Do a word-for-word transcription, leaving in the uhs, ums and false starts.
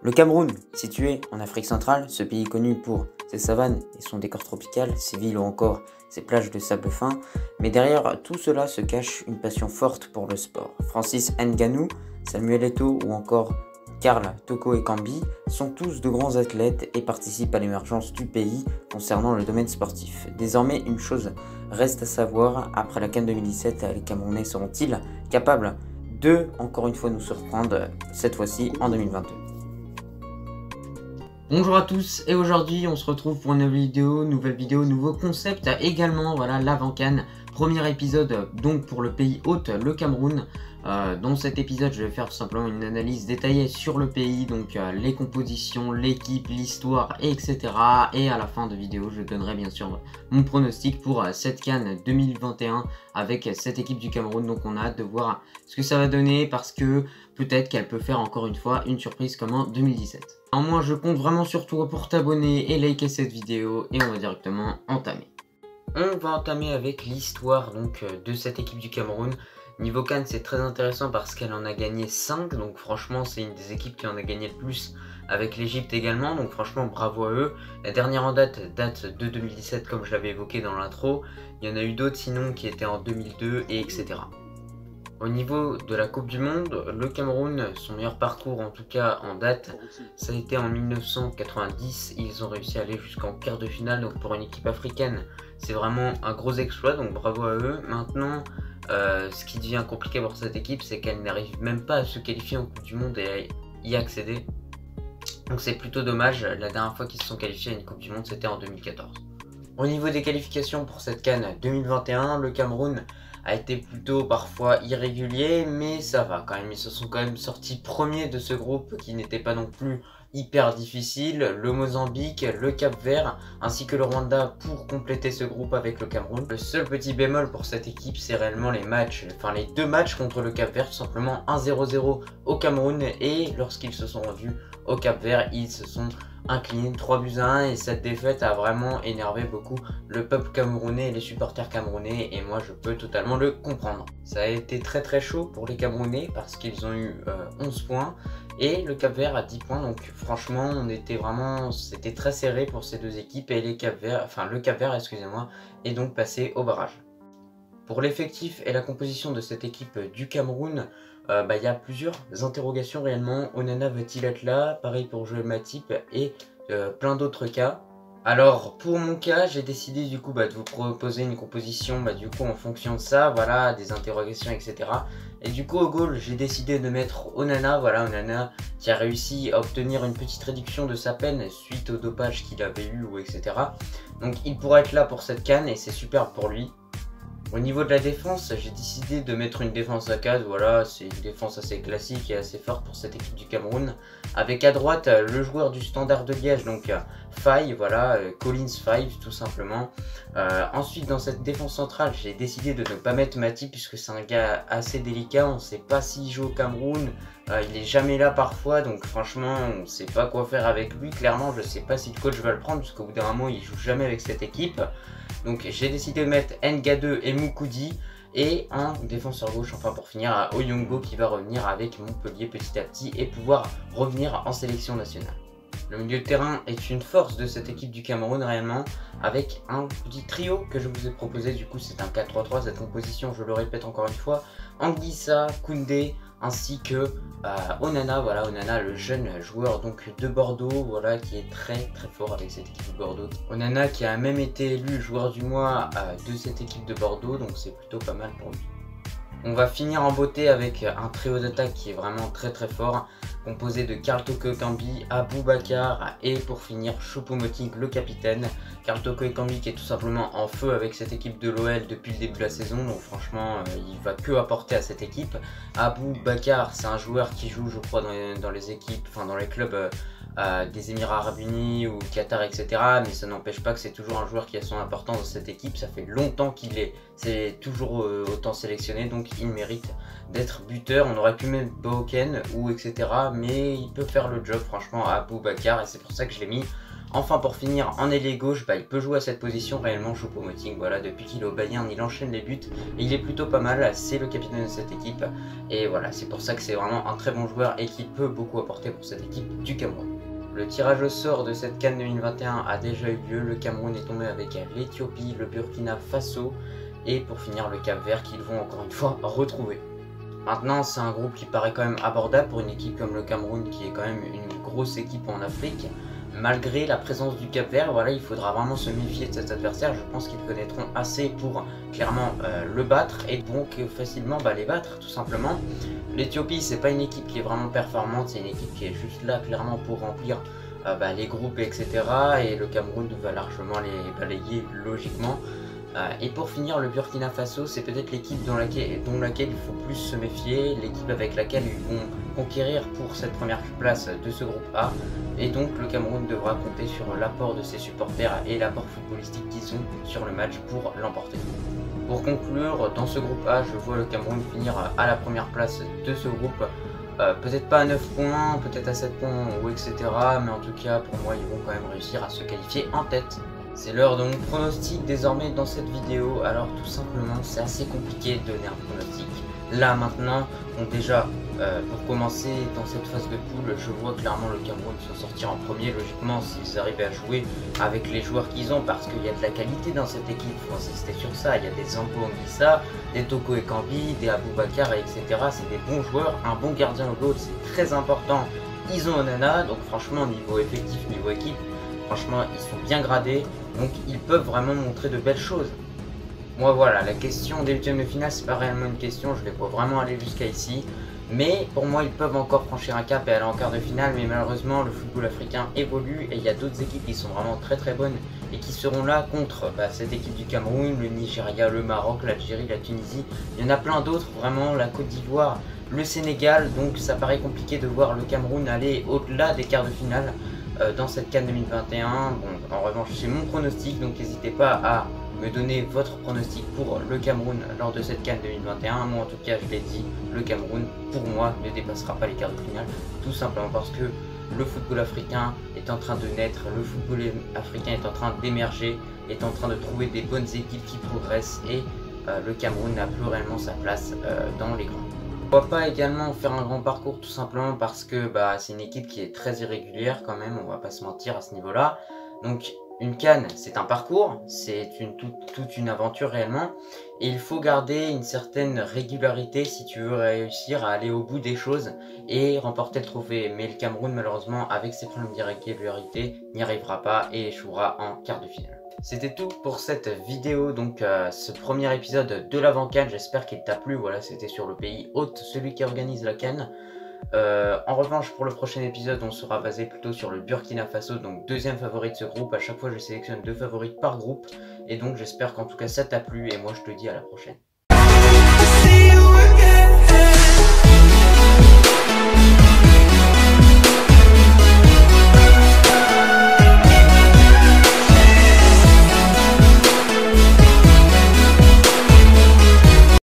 Le Cameroun, situé en Afrique centrale, ce pays connu pour ses savanes et son décor tropical, ses villes ou encore ses plages de sable fin, mais derrière tout cela se cache une passion forte pour le sport. Francis Ngannou, Samuel Eto'o ou encore Karl Toko Ekambi sont tous de grands athlètes et participent à l'émergence du pays concernant le domaine sportif. Désormais, une chose reste à savoir, après la CAN deux mille dix-sept, les Camerounais seront-ils capables de, encore une fois, nous surprendre, cette fois-ci en deux mille vingt-deux. Bonjour à tous, et aujourd'hui on se retrouve pour une nouvelle vidéo, nouvelle vidéo, nouveau concept, également voilà l'avant-CAN, premier épisode donc pour le pays hôte, le Cameroun. Euh, dans cet épisode je vais faire tout simplement une analyse détaillée sur le pays, donc euh, les compositions, l'équipe, l'histoire, et cetera. Et à la fin de vidéo je donnerai bien sûr mon pronostic pour euh, cette CAN deux mille vingt et un avec cette équipe du Cameroun. Donc on a hâte de voir ce que ça va donner, parce que peut-être qu'elle peut faire encore une fois une surprise comme en deux mille dix-sept. Alors moi je compte vraiment sur toi pour t'abonner et liker cette vidéo, et on va directement entamer. On va entamer avec l'histoire donc de cette équipe du Cameroun. Niveau CAN c'est très intéressant parce qu'elle en a gagné cinq, donc franchement c'est une des équipes qui en a gagné le plus, avec l'Égypte également, donc franchement bravo à eux. La dernière en date date de deux mille dix-sept comme je l'avais évoqué dans l'intro, il y en a eu d'autres sinon qui étaient en deux mille deux et etc. Au niveau de la Coupe du Monde, le Cameroun, son meilleur parcours en tout cas en date, ça a été en mille neuf cent quatre-vingt-dix, ils ont réussi à aller jusqu'en quart de finale, donc pour une équipe africaine, c'est vraiment un gros exploit, donc bravo à eux. Maintenant, euh, ce qui devient compliqué pour cette équipe, c'est qu'elle n'arrive même pas à se qualifier en Coupe du Monde et à y accéder. Donc c'est plutôt dommage, la dernière fois qu'ils se sont qualifiés à une Coupe du Monde, c'était en deux mille quatorze. Au niveau des qualifications pour cette CAN deux mille vingt et un, le Cameroun a été plutôt parfois irrégulier, mais ça va quand même, ils se sont quand même sortis premiers de ce groupe qui n'était pas non plus hyper difficile. Le Mozambique, le Cap-Vert ainsi que le Rwanda pour compléter ce groupe avec le Cameroun. Le seul petit bémol pour cette équipe, c'est réellement les matchs, enfin les deux matchs contre le Cap-Vert, tout simplement un zéro zéro au Cameroun, et lorsqu'ils se sont rendus au Cap-Vert, ils se sont incliné trois buts à un, et cette défaite a vraiment énervé beaucoup le peuple camerounais et les supporters camerounais, et moi je peux totalement le comprendre. Ça a été très très chaud pour les Camerounais parce qu'ils ont eu euh, onze points et le Cap-Vert a dix points, donc franchement on était vraiment, c'était très serré pour ces deux équipes, et les Cap-Vert, enfin le Cap-Vert excusez-moi, est donc passé au barrage. Pour l'effectif et la composition de cette équipe du Cameroun, euh, bah, y a plusieurs interrogations réellement. Onana va-t-il être là? Pareil pour Joël Matip et euh, plein d'autres cas. Alors pour mon cas, j'ai décidé du coup bah, de vous proposer une composition bah, du coup en fonction de ça, voilà, des interrogations, et cetera. Et du coup au goal, j'ai décidé de mettre Onana, voilà, Onana qui a réussi à obtenir une petite réduction de sa peine suite au dopage qu'il avait eu, ou et cetera. Donc il pourra être là pour cette CAN et c'est super pour lui. Au niveau de la défense, j'ai décidé de mettre une défense à quatre, voilà, c'est une défense assez classique et assez forte pour cette équipe du Cameroun. Avec à droite le joueur du Standard de Liège, donc Faye, voilà, Collins Faye tout simplement. Euh, ensuite dans cette défense centrale, j'ai décidé de ne pas mettre Matip puisque c'est un gars assez délicat, on ne sait pas s'il joue au Cameroun, euh, il est jamais là parfois, donc franchement on ne sait pas quoi faire avec lui, clairement je ne sais pas si le coach va le prendre puisqu'au bout d'un moment il joue jamais avec cette équipe. Donc j'ai décidé de mettre Ngadeu et Moukoudi, et un défenseur gauche enfin pour finir à Oyongo qui va revenir avec Montpellier petit à petit et pouvoir revenir en sélection nationale. Le milieu de terrain est une force de cette équipe du Cameroun réellement, avec un petit trio que je vous ai proposé. Du coup c'est un quatre trois trois, cette composition, je le répète encore une fois, Anguissa, Koundé ainsi que euh, Onana, voilà, Onana le jeune joueur donc de Bordeaux, voilà, qui est très très fort avec cette équipe de Bordeaux. Onana qui a même été élu joueur du mois euh, de cette équipe de Bordeaux, donc c'est plutôt pas mal pour lui. On va finir en beauté avec un trio d'attaque qui est vraiment très très fort, composé de Karl Toko Ekambi, Aboubakar et pour finir Choupo-Moting le capitaine. Karl Toko Ekambi qui est tout simplement en feu avec cette équipe de l'O L depuis le début de la saison, donc franchement euh, il va que apporter à cette équipe. Aboubakar c'est un joueur qui joue je crois dans les, dans les équipes, enfin dans les clubs euh, euh, des Émirats Arabes Unis ou Qatar, et cetera. Mais ça n'empêche pas que c'est toujours un joueur qui a son importance dans cette équipe, ça fait longtemps qu'il est, c'est toujours euh, autant sélectionné, donc il mérite d'être buteur. On aurait pu mettre Boken ou et cetera, mais il peut faire le job franchement à Aboubakar, et c'est pour ça que je l'ai mis Enfin pour finir, en ailier gauche, bah, il peut jouer à cette position réellement Choupo-Moting. Voilà, depuis qu'il est au Bayern, il enchaîne les buts et il est plutôt pas mal, c'est le capitaine de cette équipe. Et voilà, c'est pour ça que c'est vraiment un très bon joueur et qui peut beaucoup apporter pour cette équipe du Cameroun. Le tirage au sort de cette CAN deux mille vingt et un a déjà eu lieu. Le Cameroun est tombé avec l'Éthiopie, le Burkina Faso et pour finir le Cap-Vert qu'ils vont encore une fois retrouver. Maintenant, c'est un groupe qui paraît quand même abordable pour une équipe comme le Cameroun qui est quand même une grosse équipe en Afrique. Malgré la présence du Cap-Vert, voilà, il faudra vraiment se méfier de cet adversaire. Je pense qu'ils connaîtront assez pour clairement euh, le battre et donc facilement bah, les battre tout simplement. L'Éthiopie, c'est pas une équipe qui est vraiment performante, c'est une équipe qui est juste là clairement pour remplir euh, bah, les groupes, et cetera. Et le Cameroun va largement les balayer logiquement. Euh, et pour finir, le Burkina Faso, c'est peut-être l'équipe dans laquelle, dont laquelle il faut plus se méfier, l'équipe avec laquelle ils vont conquérir pour cette première place de ce groupe A. Et donc le Cameroun devra compter sur l'apport de ses supporters et l'apport footballistique qu'ils ont sur le match pour l'emporter. Pour conclure, dans ce groupe A, je vois le Cameroun finir à la première place de ce groupe. Euh, peut-être pas à neuf points, peut-être à sept points, ou et cetera. Mais en tout cas, pour moi, ils vont quand même réussir à se qualifier en tête. C'est l'heure de mon pronostic désormais dans cette vidéo. Alors tout simplement, c'est assez compliqué de donner un pronostic. Là maintenant, bon, déjà, euh, pour commencer dans cette phase de poule, je vois clairement le Cameroun s'en sortir en premier, logiquement, s'ils arrivent à jouer avec les joueurs qu'ils ont, parce qu'il y a de la qualité dans cette équipe, il faut insister sur ça. Il y a des Zambo Anguissa, des Toko Ekambi, des Aboubakar, et cetera. C'est des bons joueurs, un bon gardien au goal, c'est très important. Ils ont Onana, donc franchement, niveau effectif, niveau équipe, franchement, ils sont bien gradés, donc ils peuvent vraiment montrer de belles choses. Moi voilà, la question des huitièmes de finale, c'est pas réellement une question, je les vois vraiment aller jusqu'à ici. Mais pour moi, ils peuvent encore franchir un cap et aller en quart de finale, mais malheureusement, le football africain évolue et il y a d'autres équipes qui sont vraiment très très bonnes et qui seront là contre bah, cette équipe du Cameroun, le Nigeria, le Maroc, l'Algérie, la Tunisie. Il y en a plein d'autres, vraiment, la Côte d'Ivoire, le Sénégal, donc ça paraît compliqué de voir le Cameroun aller au-delà des quarts de finale euh, dans cette CAN deux mille vingt et un. Bon, en revanche, c'est mon pronostic, donc n'hésitez pas à me donner votre pronostic pour le Cameroun lors de cette CAN deux mille vingt et un. Moi en tout cas je l'ai dit, le Cameroun pour moi ne dépassera pas les quarts de finale, tout simplement parce que le football africain est en train de naître, le football africain est en train d'émerger, est en train de trouver des bonnes équipes qui progressent et euh, le Cameroun n'a plus réellement sa place euh, dans les grands. On va pas également faire un grand parcours tout simplement parce que bah, c'est une équipe qui est très irrégulière quand même, on va pas se mentir à ce niveau là. Donc une CAN, c'est un parcours, c'est une, tout, toute une aventure réellement, et il faut garder une certaine régularité si tu veux réussir à aller au bout des choses et remporter le trophée. Mais le Cameroun, malheureusement, avec ses problèmes d'irrégularité, n'y arrivera pas et échouera en quart de finale. C'était tout pour cette vidéo, donc euh, ce premier épisode de l'avant-CAN, j'espère qu'il t'a plu. Voilà, c'était sur le pays hôte, celui qui organise la CAN. Euh, en revanche, pour le prochain épisode, on sera basé plutôt sur le Burkina Faso, donc deuxième favori de ce groupe. À chaque fois, je sélectionne deux favoris par groupe. Et donc, j'espère qu'en tout cas, ça t'a plu. Et moi, je te dis à la prochaine.